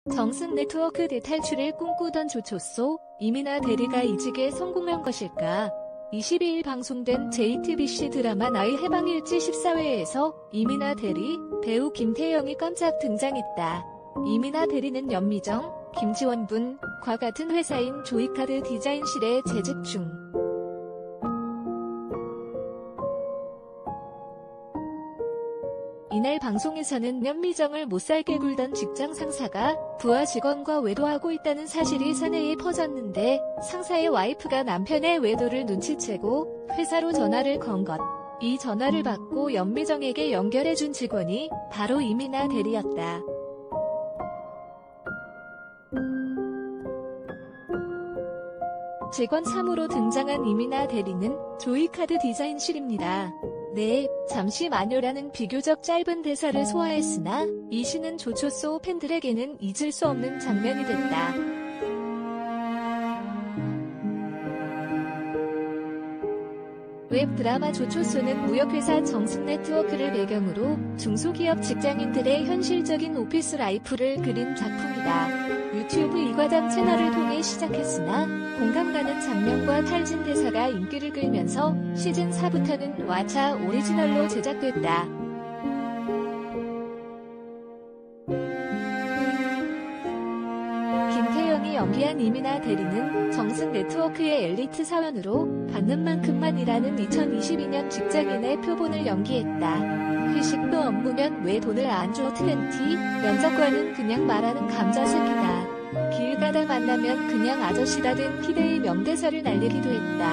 정승 네트워크 대탈출을 꿈꾸던 조초소 이민아 대리가 이직에 성공한 것일까? 22일 방송된 JTBC 드라마 나의 해방일지 14회에서 이민아 대리, 배우 김태영이 깜짝 등장했다. 이민아 대리는 연미정, 김지원 분과 같은 회사인 조이카드 디자인실에 재직 중. 이날 방송에서는 연미정을 못살게 굴던 직장 상사가 부하 직원과 외도하고 있다는 사실이 사내에 퍼졌는데 상사의 와이프가 남편의 외도를 눈치채고 회사로 전화를 건 것. 이 전화를 받고 연미정에게 연결해준 직원이 바로 이민아 대리였다. 직원 3으로 등장한 이민아 대리는 조이카드 디자인실입니다. 네, 잠시만요라는 비교적 짧은 대사를 소화했으나 이 시는 조초소 팬들에게는 잊을 수 없는 장면이 됐다. 웹 드라마 조초소는 무역회사 정승네트워크를 배경으로 중소기업 직장인들의 현실적인 오피스 라이프를 그린 작품이다. 유튜브 이과장 채널을 통해 시작했으나 공감 가는 장면과 탈진 대사가 인기를 끌면서 시즌4부터는 왓챠 오리지널로 제작됐다. 김태영이 연기한 이민아 대리는 정승 네트워크의 엘리트 사원으로 받는 만큼만 일하는 2022년 직장인의 표본을 연기했다. 회식도 업무면 왜 돈을 안 줘 20, 면접관은 그냥 말하는 감자새끼다. 길 가다 만나면 그냥 아저씨다 등 기대의 명대사를 날리기도 했다.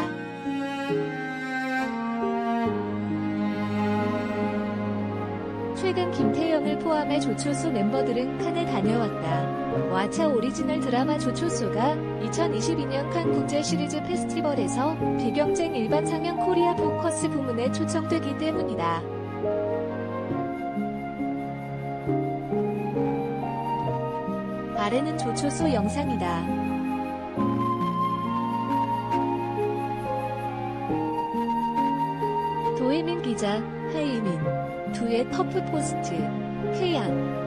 최근 김태영을 포함해 조초소 멤버들은 칸에 다녀왔다. 왓챠 오리지널 드라마 조초소가 2022년 칸 국제 시리즈 페스티벌에서 비경쟁 일반 상영 코리아 포커스 부문에 초청되기 때문이다. 아래는 조초소 영상이다. 도혜민 기자, 하이민, 두의 터프 포스트, 해양.